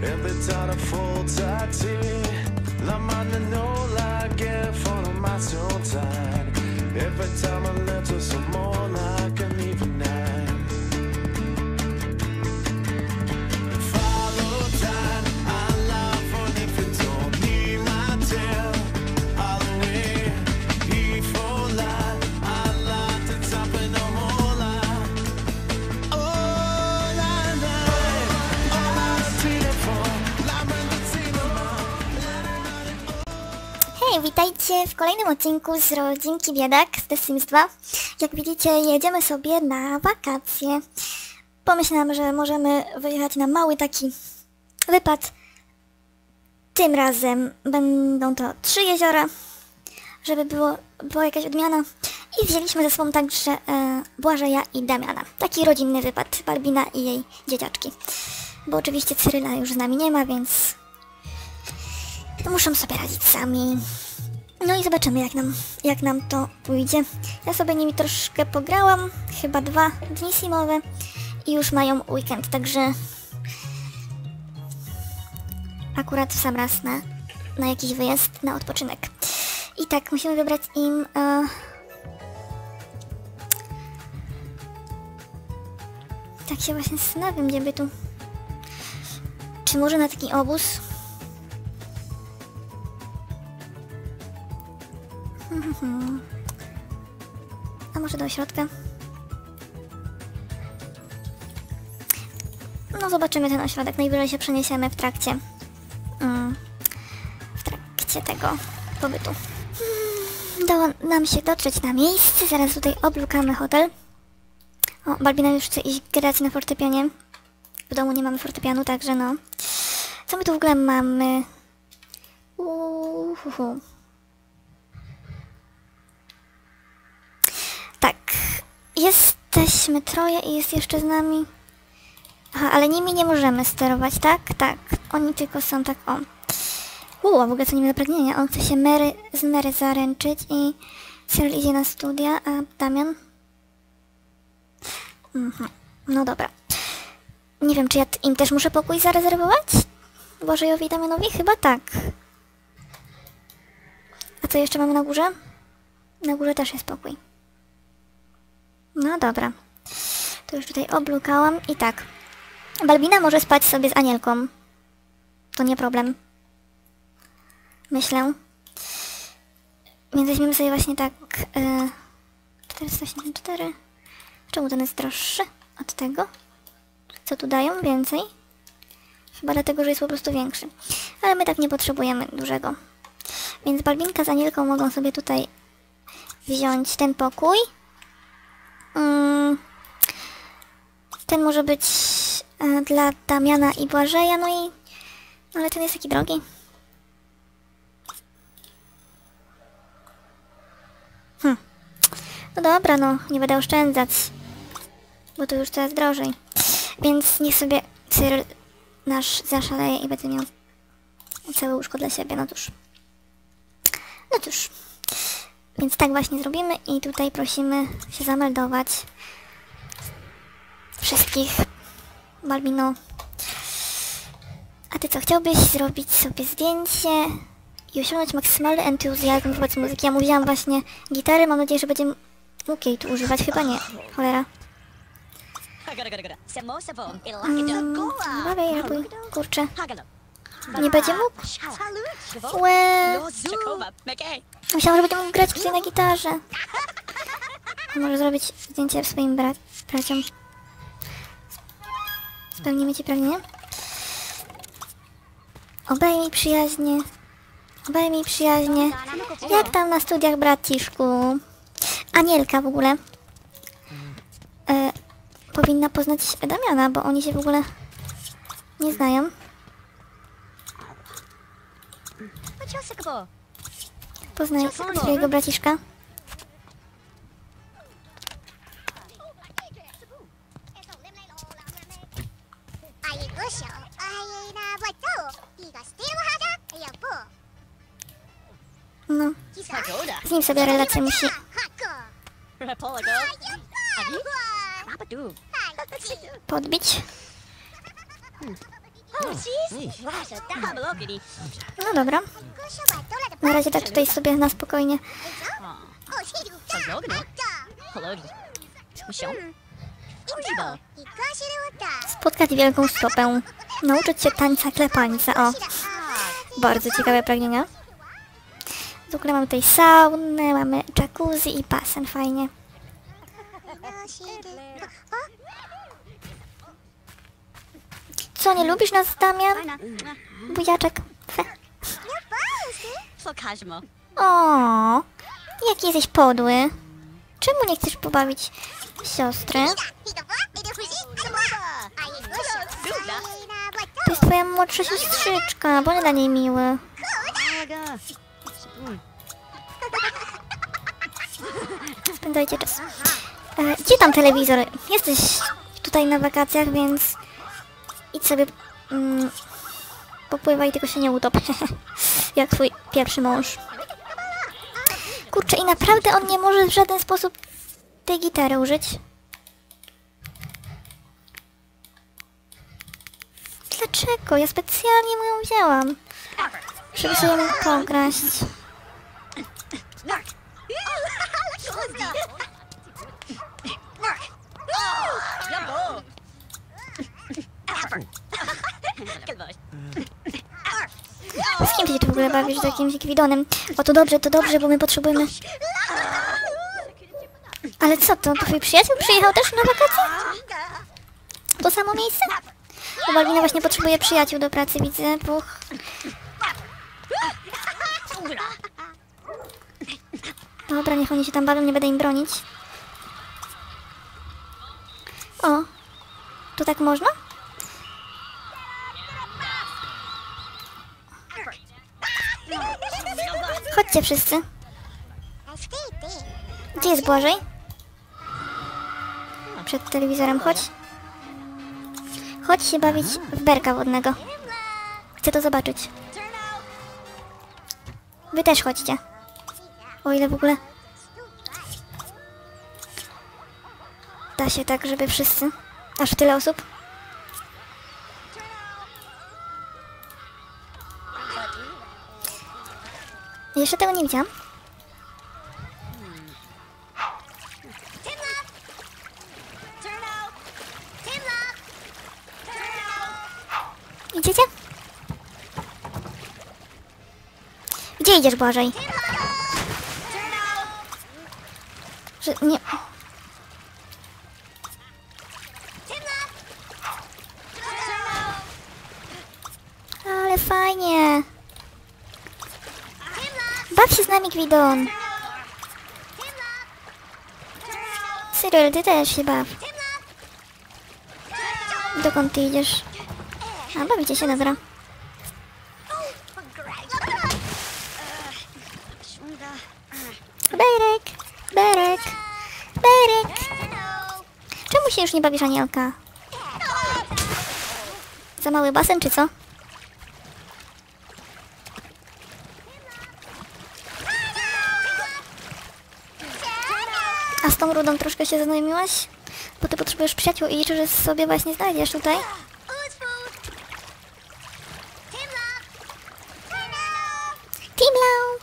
Witajcie w kolejnym odcinku z Rodzinki Biedak z The Sims 2. Jak widzicie, jedziemy sobie na wakacje. Pomyślałam, że możemy wyjechać na mały taki wypad. Tym razem będą to 3 jeziora, żeby była jakaś odmiana. I wzięliśmy ze sobą także Błażeja i Damiana. Taki rodzinny wypad, Balbina i jej dzieciaczki. Bo oczywiście Cyryla już z nami nie ma, więc muszą sobie radzić sami. No i zobaczymy, jak nam to pójdzie. Ja sobie nimi troszkę pograłam, chyba 2 dni simowe i już mają weekend, także akurat w sam raz na jakiś wyjazd, na odpoczynek. I tak, musimy wybrać im tak się właśnie zastanawiam, gdzie by tu, czy może na taki obóz? A może do ośrodka? No zobaczymy ten ośrodek, najwyżej się przeniesiemy w trakcie tego pobytu. Udało nam się dotrzeć na miejsce, zaraz tutaj oblukamy hotel. O, Balbina już chce iść grać na fortepianie. W domu nie mamy fortepianu, także no. Co my tu w ogóle mamy? Tak, jesteśmy troje i jest jeszcze z nami. Aha, ale nimi nie możemy sterować, tak? Tak, oni tylko są tak, o. W ogóle co nie ma pragnienia. On chce się z Mary zaręczyć i Cyril idzie na studia, a Damian? No dobra. Nie wiem, czy ja im też muszę pokój zarezerwować? Błażejowi i Damianowi? Chyba tak. A co jeszcze mamy na górze? Na górze też jest pokój. No dobra. To już tutaj oblukałam i tak. Balbina może spać sobie z Anielką. To nie problem. Myślę. Więc weźmiemy sobie właśnie tak 484. Czemu ten jest droższy od tego? Co tu dają? Więcej? Chyba dlatego, że jest po prostu większy. Ale my tak nie potrzebujemy dużego. Więc Balbinka z Anielką mogą sobie tutaj wziąć ten pokój. Ten może być dla Damiana i Błażeja, no i... ale ten jest taki drogi. No dobra, no, nie będę oszczędzać, bo to już coraz drożej. Więc niech sobie Cyryl nasz zaszaleje i będzie miał całe łóżko dla siebie, no cóż. No cóż. Więc tak właśnie zrobimy i tutaj prosimy się zameldować wszystkich. Balbino, a ty co, chciałbyś zrobić sobie zdjęcie i osiągnąć maksymalny entuzjazm wobec muzyki? Ja mówiłam właśnie gitary, mam nadzieję, że będzie mógł jej tu używać, chyba nie, cholera. Bawiej, rabuj, kurczę. Nie będzie mógł? Myślałam, że będzie mógł grać tutaj na gitarze. Może zrobić zdjęcie swoim braciom. Spełnimy ci pragnienie? Obejmij przyjaźnie. Obejmij przyjaźnie. Jak tam na studiach, braciszku? Anielka w ogóle powinna poznać Damiana, bo oni się w ogóle nie znają. Poznaj swojego braciszka. No, z nim sobie relację musi podbić. No dobra. Na razie tak tutaj sobie na spokojnie. Spotkać wielką stopę. Nauczyć się tańca klepańca. O. Bardzo ciekawe pragnienia. W ogóle mamy tutaj saunę, mamy jacuzzi i basen. Fajnie. Co, nie lubisz nas, Damian? Bujaczek. Fe. O, jaki jesteś podły. Czemu nie chcesz pobawić siostry? To jest twoja młodsza siostrzyczka, bądź dla niej miły. Spędzajcie czas. Gdzie tam telewizor? Jesteś tutaj na wakacjach, więc idź sobie popływaj, tylko się nie utop. Jak twój pierwszy mąż. Kurczę, i naprawdę on nie może w żaden sposób tej gitary użyć? Dlaczego? Ja specjalnie mu ją wzięłam, żeby sobie mógł pograć. Z kim ty się tu w ogóle bawisz? Z jakimś Gwidonem? O, to dobrze, bo my potrzebujemy... Ale co to? Twój przyjaciel przyjechał też na wakacje? To samo miejsce? Bo Balbina właśnie potrzebuje przyjaciół do pracy, widzę. Puch. Dobra, niech oni się tam bawią, nie będę im bronić. O, to tak można? Chodźcie wszyscy. Gdzie jest Błażej? Przed telewizorem, chodź. Chodź się bawić w berka wodnego. Chcę to zobaczyć. Wy też chodźcie. O ile w ogóle... Da się tak, żeby wszyscy... Aż tyle osób? Jeszcze tego nie widziałam. Idziecie? Gdzie idziesz, Błażej? Że nie... Ale fajnie. Baw się z nami, Gwidon. Cyril, ty też się baw. Dokąd ty idziesz? A, bawicie się, dobra. Berek, Berek, Berek. Czemu się już nie bawisz, Anielka? Za mały basen, czy co? A z tą rudą troszkę się zaznajomiłaś? Bo ty potrzebujesz przyjaciół i liczę, że sobie właśnie znajdziesz tutaj. Timlau!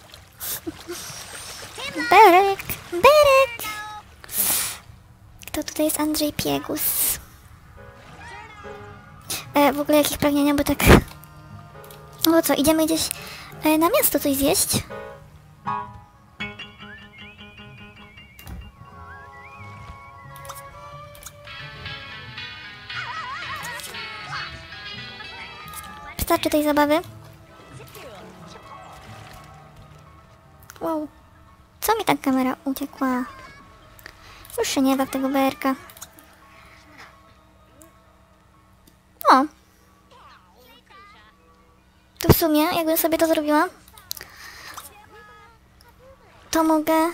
Berek! Berek! Kto tutaj jest? Andrzej Piegus. W ogóle jakich pragnienia, bo tak... O co, idziemy gdzieś na miasto coś zjeść? Wystarczy tej zabawy? Wow. Co mi tak kamera uciekła? Już się nie da w tego BR-ka. O. To w sumie, jakbym sobie to zrobiła, to mogę...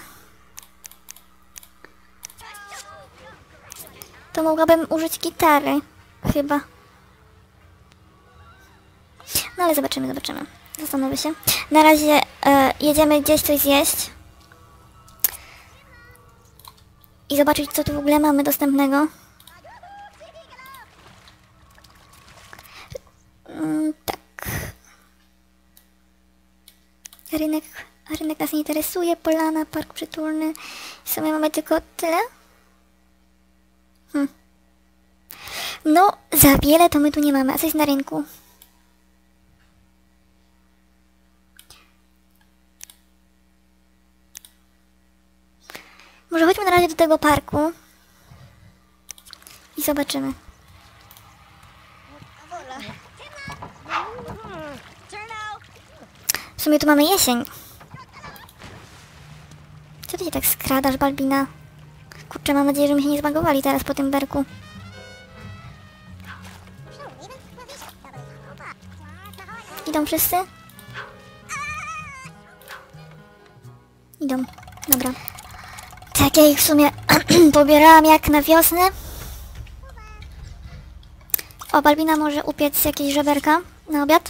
To mogłabym użyć gitary. Chyba. No ale zobaczymy, zobaczymy. Zastanowię się. Na razie jedziemy gdzieś coś zjeść. I zobaczyć, co tu w ogóle mamy dostępnego. Rynek nas nie interesuje, polana, park przytulny. W sumie mamy tylko tyle. No, za wiele to my tu nie mamy. A co jest na rynku? Może chodźmy na razie do tego parku. I zobaczymy. W sumie tu mamy jesień. Co ty się tak skradasz, Balbina? Kurczę, mam nadzieję, że my się nie zbagowali teraz po tym berku. Idą wszyscy? Idą. Dobra. Tak, ja ich w sumie pobierałam jak na wiosnę. O, Balbina może upiec jakieś żeberka na obiad.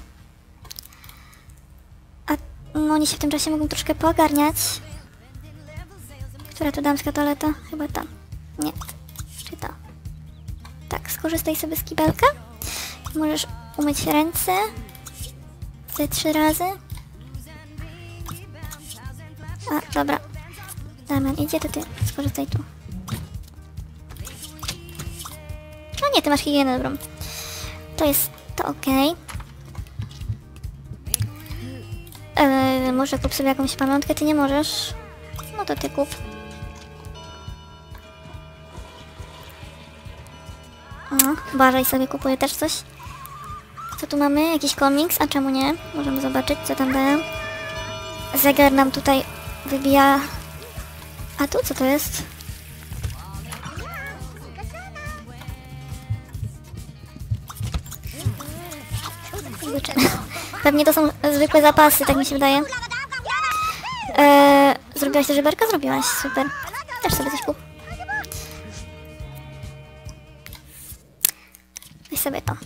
A no oni się w tym czasie mogą troszkę poogarniać. Która to damska toaleta? Chyba ta. Nie. Czy ta? Tak, skorzystaj sobie z kibelka. Możesz umyć ręce. Ze 3 razy. A, dobra. Damian idzie, to ty skorzystaj tu. No nie, ty masz higienę dobrą. To jest to okej. Może kup sobie jakąś pamiątkę, ty nie możesz. No to ty kup. O, Błażej sobie kupuje też coś. Co tu mamy? Jakiś komiks? A czemu nie? Możemy zobaczyć, co tam dają. Zegar nam tutaj wybija... A tu co to jest? Pewnie to są zwykłe zapasy, tak mi się wydaje. Zrobiłaś te żeberka? Zrobiłaś, super. Też sobie coś kup. Weź sobie to.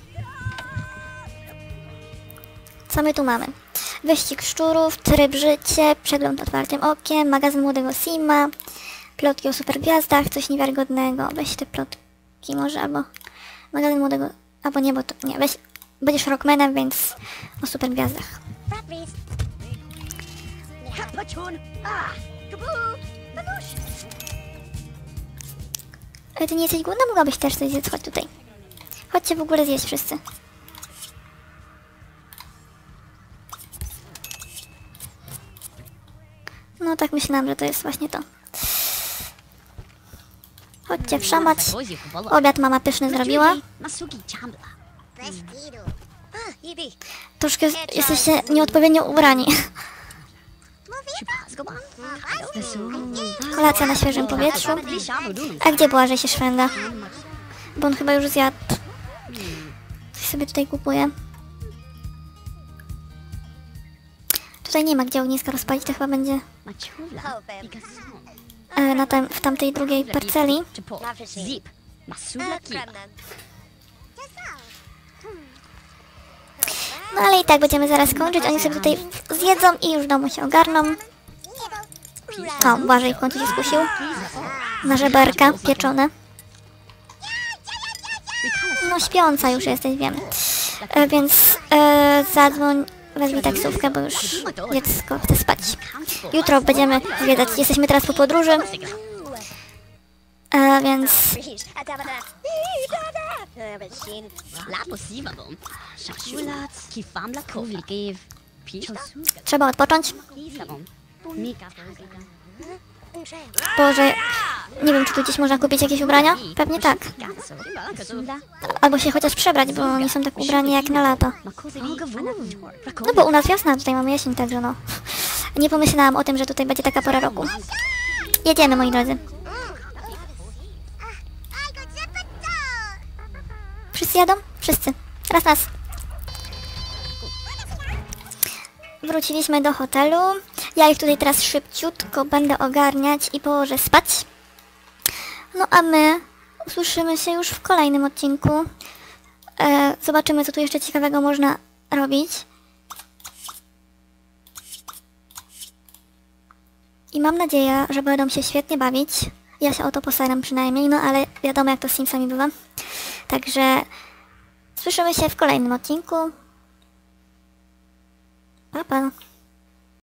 Co my tu mamy? Wyścig szczurów, tryb życie, przegląd otwartym okiem, magazyn młodego Sima, plotki o supergwiazdach, coś niewiarygodnego. Weź te plotki może, albo magazyn młodego... Albo nie, bo to... Nie, weź... Będziesz rockmanem, więc o supergwiazdach. Ale ty nie jesteś głodna? Mogłabyś też coś zjeść. Chodź tutaj. Chodźcie w ogóle zjeść wszyscy. No tak myślałam, że to jest właśnie to. Chodźcie wszamać. Obiad mama pyszny zrobiła. Troszkę jesteście nieodpowiednio ubrani. Kolacja na świeżym powietrzu. A gdzie Błażej się szwenda? Bo on chyba już zjadł. Coś sobie tutaj kupuje. Tutaj nie ma gdzie ogniska rozpalić, to chyba będzie w tamtej drugiej parceli. No ale i tak będziemy zaraz kończyć, oni sobie tutaj zjedzą i już w domu się ogarną. O, Błażej w końcu się skusił na żeberka pieczone. No śpiąca już jesteś, wiem. Więc zadzwoń, wezwij taksówkę, bo już dziecko chce spać. Jutro będziemy zwiedzać, jesteśmy teraz po podróży. Więc... Trzeba odpocząć. Boże, nie wiem, czy tu gdzieś można kupić jakieś ubrania? Pewnie tak. Albo się chociaż przebrać, bo oni są tak ubrani jak na lato. No bo u nas wiosna, tutaj mamy jesień, także no. Nie pomyślałam o tym, że tutaj będzie taka pora roku. Jedziemy, moi drodzy. Wszyscy jadą? Wszyscy. Raz. Wróciliśmy do hotelu. Ja ich tutaj teraz szybciutko będę ogarniać i położę spać. No a my usłyszymy się już w kolejnym odcinku. Zobaczymy, co tu jeszcze ciekawego można robić. I mam nadzieję, że będą się świetnie bawić. Ja się o to postaram przynajmniej, no ale wiadomo, jak to z Simsami bywa. Także słyszymy się w kolejnym odcinku. Pa, pa.